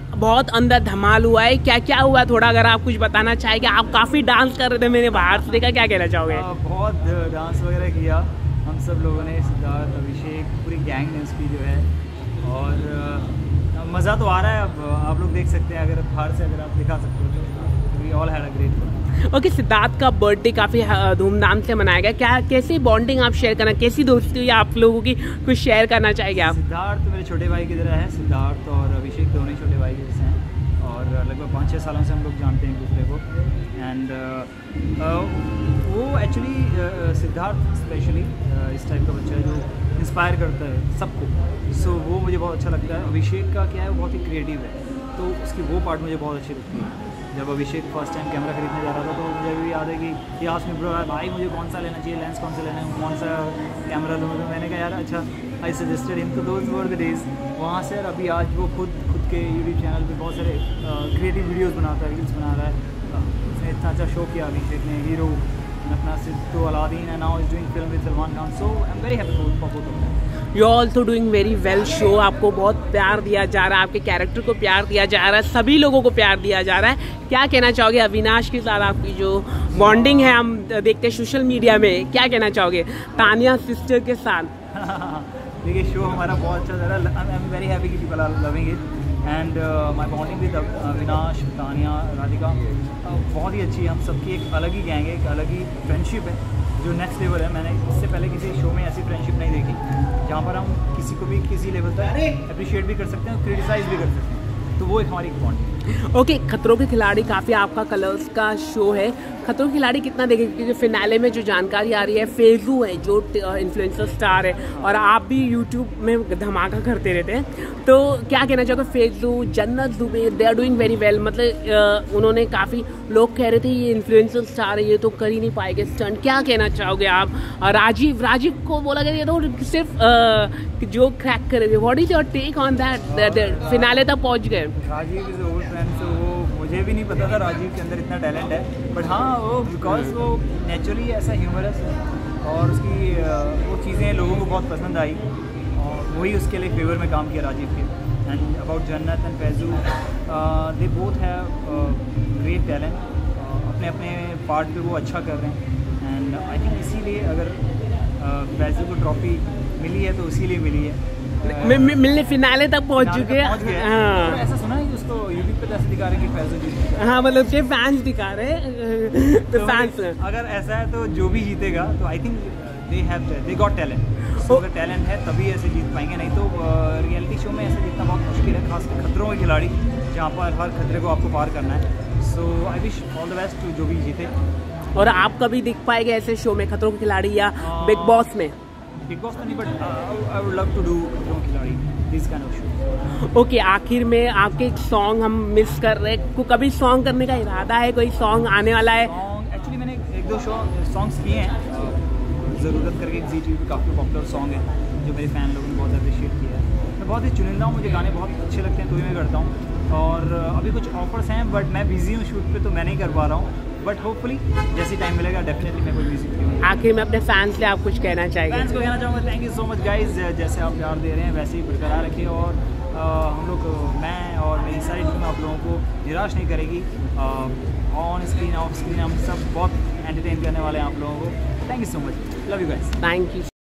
बहुत अंदर धमाल हुआ है, क्या क्या हुआ थोड़ा अगर आप कुछ बताना चाहेंगे। आप काफ़ी डांस कर रहे थे, मैंने बाहर से देखा, क्या कहना चाहोगे? बहुत डांस वगैरह किया हम सब लोगों ने, सिद्धार्थ, अभिषेक, पूरी गैंग ने उसकी जो है, और मज़ा तो आ रहा है। अब आप लोग देख सकते हैं, अगर बाहर से अगर आप दिखा सकते हो तो we all had a great fun. Okay, Siddharth का बर्थडे काफ़ी धूमधाम से मनाया गया, क्या कैसी बॉन्डिंग आप शेयर करना, कैसी दोस्ती हुई आप लोगों की, कुछ शेयर करना चाहेंगे आप? सिद्धार्थ मेरे छोटे भाई की तरह है, सिद्धार्थ और अभिषेक दोनों ही छोटे भाई जैसे हैं, और लगभग 5-6 सालों से हम लोग जानते हैं एक दूसरे को। एंड वो एक्चुअली सिद्धार्थ स्पेशली इस टाइप का बच्चा है जो इंस्पायर करता है सबको, सो वो मुझे बहुत अच्छा लगता है। अभिषेक का क्या है, वो बहुत ही क्रिएटिव है, तो उसकी वो पार्ट मुझे बहुत अच्छी लगती है। जब अभिषेक फर्स्ट टाइम कैमरा खरीदने जा रहा था, तो मुझे भी याद है कि यास में ब्रो भाई मुझे कौन सा लेना चाहिए, लेंस कौन सा लेना है, कौन सा कैमरा लूँ, तो मैंने कहा यार अच्छा, आई सजेस्टेड हिम, तो दोज वर द डेज। वहाँ से अभी आज वो खुद के यूट्यूब चैनल पे बहुत सारे क्रिएटिव वीडियोस बनाता है, रील्स बना रहा है। उसने इतना अच्छा शो किया अभिषेक ने, हीरो अपना Sidhu Aladdin, and now is doing film with Salman Khan, so I am very happy for both of them. You are also doing very well show, आपको बहुत प्यार दिया जा रहा है, आपके कैरेक्टर को प्यार दिया जा रहा है, सभी लोगों को प्यार दिया जा रहा है। क्या कहना चाहोगे अविनाश के साथ आपकी जो बॉन्डिंग है, हम देखते हैं सोशल मीडिया में, क्या कहना चाहोगे तानिया सिस्टर के साथ? देखिए शो हमारा बहुत अच्छा चल रहा है, आई एम वेरी हैप्पी कि people are loving it, and my bonding with Avinash, Tania, Radhika बहुत ही अच्छी है। हम सबकी एक अलग ही गैंग है, एक अलग ही फ्रेंडशिप है जो नेक्स्ट लेवल है। मैंने इससे पहले किसी शो में ऐसी फ्रेंडशिप नहीं देखी, जहाँ पर हम किसी को भी किसी लेवल तक अप्रिशिएट भी कर सकते हैं और क्रिटिसाइज भी कर सकते हैं, तो वो एक हमारी बॉन्डिंग। ओके, खतरों के खिलाड़ी काफ़ी आपका कलर्स का शो है, खतरों के खिलाड़ी कितना देखेंगे? क्योंकि फिनाले में जो जानकारी आ रही है, फेजू है जो इन्फ्लुएंसर स्टार है, और आप भी यूट्यूब में धमाका करते रहते हैं, तो क्या कहना चाहोगे? Faisu, Jannat Dubey, they are doing very well, मतलब उन्होंने काफ़ी लोग कह रहे थे ये इन्फ्लुएंसर स्टार है, ये तो कर ही नहीं पाएंगे स्टंट, क्या कहना चाहोगे आप? राजीव को बोला गया ये तो सिर्फ जो क्रैक करेंगे, what is your take on that? Finale तक पहुंच गए। राजीव इज ओल्ड फ्रेंड, तो वो मुझे भी नहीं पता था राजीव के अंदर इतना टैलेंट है, बट हाँ वो बिकॉज वो नेचुरली ऐसा ह्यूमरस है, और उसकी वो चीज़ें लोगों को बहुत पसंद आई, और वही उसके लिए फेवर में काम किया राजीव के। And about Jannat and Faisu, they both have great talent, अपने अपने पार्ट पे वो अच्छा कर रहे हैं, एंड आई थिंक इसीलिए अगर फैजू को ट्रॉफी मिली है तो इसीलिए मिली है। मिलने फिनाले तक पहुंच चुके हैं। हाँ, तो ऐसा सुना है कि उसको यूट्यूब पे तो ऐसे दिखा रहे हैं कि फैजू जीतेगा। हाँ, मतलब उसके फैंस दिखा रहे हैं, तो फैंस अगर ऐसा है तो जो भी जीतेगा तो I think they got talent, so अगर टैलेंट है तभी ऐसे जीत पाएंगे, नहीं तो रियलिटी शो में ऐसे जीतना बहुत मुश्किल है, खासकर खतरों के खिलाड़ी जहाँ पर हर खतरे को आपको पार करना है। So I wish all the best to जो भी जीते। और आप कभी दिख पाएंगे ऐसे शो में, खतरों के खिलाड़ी या बिग बॉस में? बिग बॉस में नहीं, but I would love to do Khatron ke Khiladi, this kind of show. Okay, आखिर में आपके एक सॉन्ग हम मिस कर रहे हैं, कभी सॉन्ग करने का इरादा है, कोई सॉन्ग आने वाला है? एक्चुअली मैंने 1-2 सॉन्ग्स किए हैं, ज़रूरत करके एक जी टी काफ़ी पॉपुलर सॉन्ग है जो मेरे फ़ैन लोगों ने बहुत अप्रिशिएट किया है। मैं बहुत ही चुनिंदा हूँ, मुझे गाने बहुत अच्छे लगते हैं तो ही मैं करता हूँ, और अभी कुछ ऑफर्स हैं बट मैं बिज़ी हूँ शूट पे, तो मैं नहीं कर पा रहा हूँ, बट होपफुली जैसे टाइम मिलेगा डेफिनेटली मैं कोई म्यूजिक करूँगा। आखिर में अपने फैंस से आप कुछ कहना चाहेंगे? फैंस को कहना चाहूँगा thank you so much guys, जैसे आप प्यार दे रहे हैं वैसे ही बरकरार रखिए, और हम लोग, मैं और मेरी सारी टीम आप लोगों को निराश नहीं करेगी। ऑन स्क्रीन ऑफ स्क्रीन हम सब बहुत एंटरटेन करने वाले हैं आप लोगों को। Thank you so much, love you guys. Thank you.